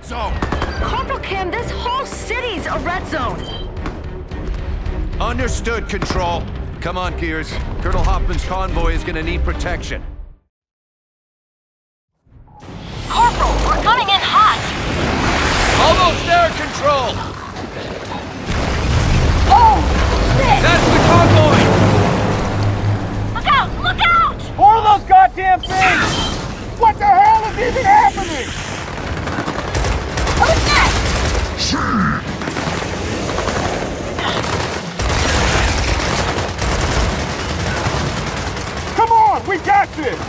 zone! Corporal Kim, this whole city's a red zone! Understood, Control. Come on, Gears. Colonel Hoffman's convoy is gonna need protection. Corporal, we're coming in hot! Almost there, Control! Oh, shit! That's the convoy! Look out! Look out! More of those goddamn things! What the hell is even happening? Who's next? Come on, we got this!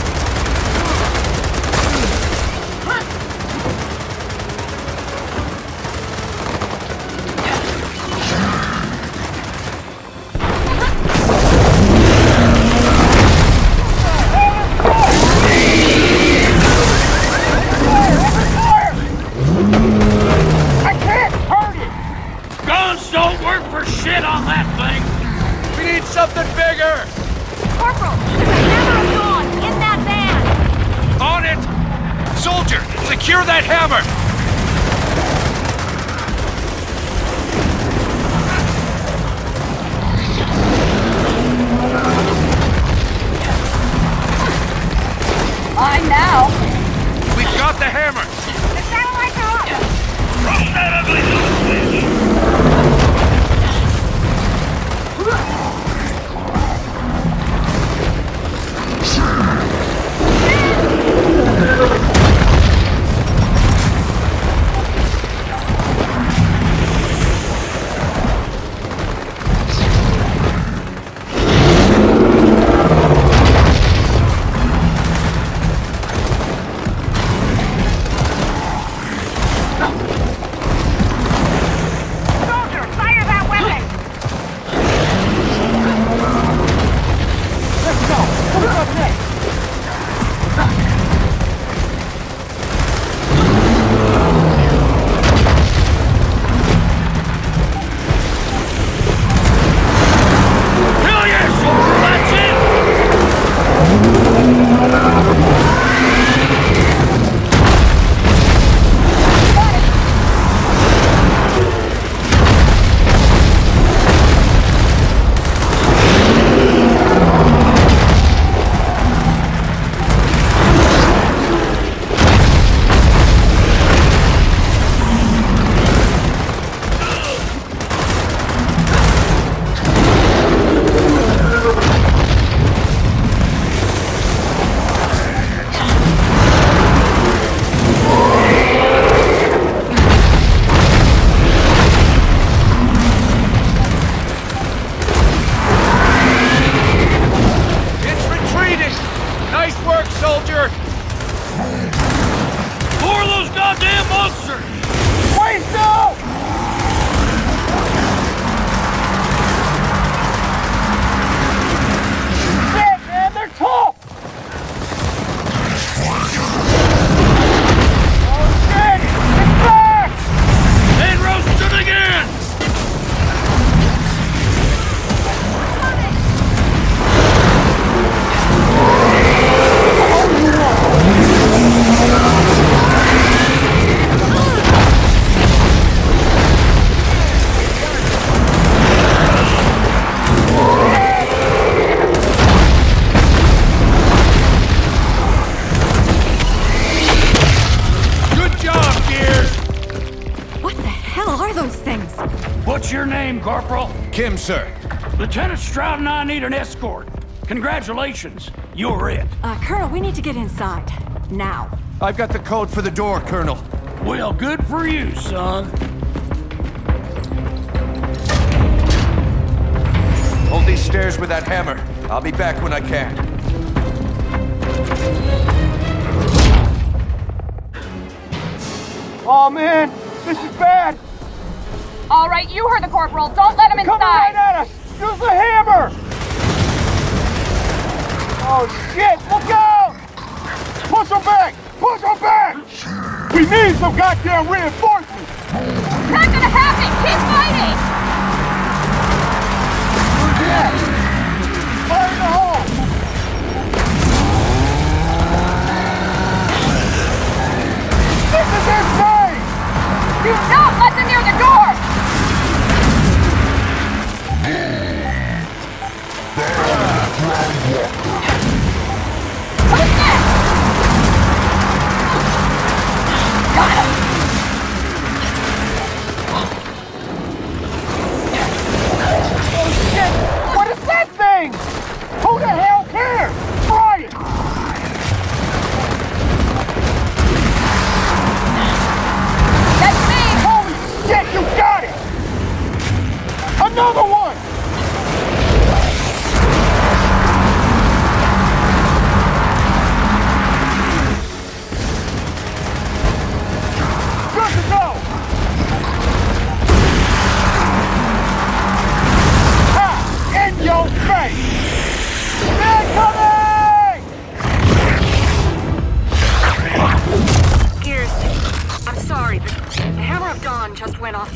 Something bigger! Corporal, there's a hammer of dawn in that van! On it! Soldier, secure that hammer! I'm now! We've got the hammer! The satellites are up! Drop that ugly little switch! What's your name, Corporal? Kim, sir. Lieutenant Stroud and I need an escort. Congratulations, you're it. Colonel, we need to get inside. Now. I've got the code for the door, Colonel. Well, good for you, son. Hold these stairs with that hammer. I'll be back when I can. Oh, man! This is bad! All right, you heard the corporal. Don't let him inside. Coming right at us! Use the hammer! Oh, shit! Look out! Push him back! Push him back! We need some goddamn reinforcements! Not gonna happen! Keep fighting! Yeah. Fire in the hole! This is insane!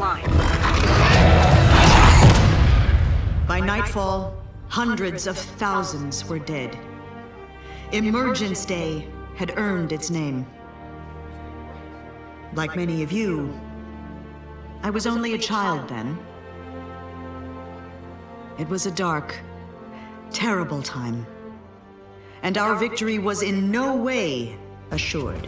line. By nightfall, hundreds of thousands were dead. Emergence Day had earned its name. Like many of you, I was only a child then. It was a dark, terrible time, and our victory was in no way assured.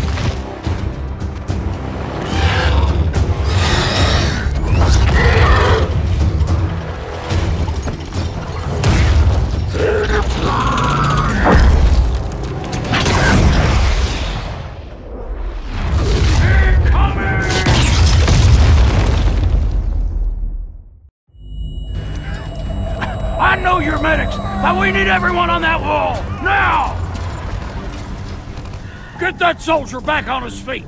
I know you're medics, but we need everyone on that wall, now! Get that soldier back on his feet.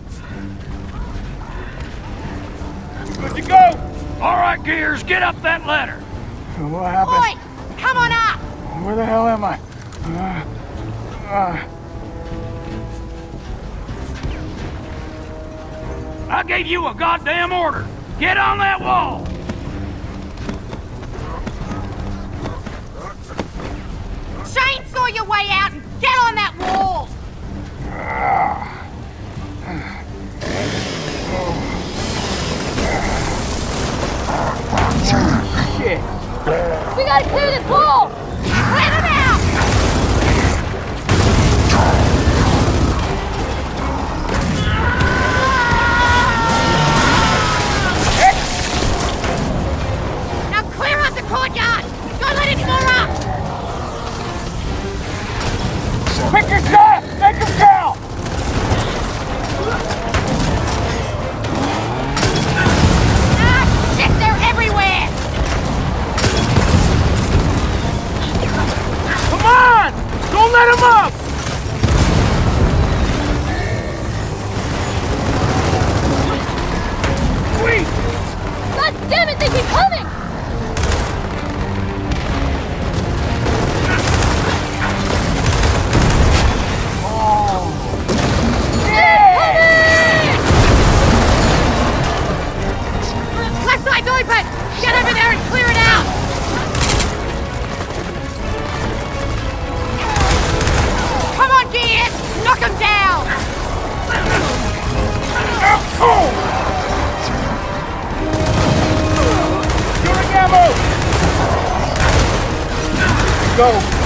Good to go. All right, Gears, get up that ladder. What happened? Boy, come on up! Where the hell am I? I gave you a goddamn order. Get on that wall. Chainsaw your way out and get on that wall! Shit. We gotta clear this wall! Clear them out! Now clear out the courtyard! Don't let any more up! Pick your shot! Make him count! Ah, shit, they're everywhere! Come on! Don't let him up! Sweet! God damn it, they keep coming! Left side's open! Get over there and clear it out! Come on, Gears! Knock him down! Shooting ammo! Go!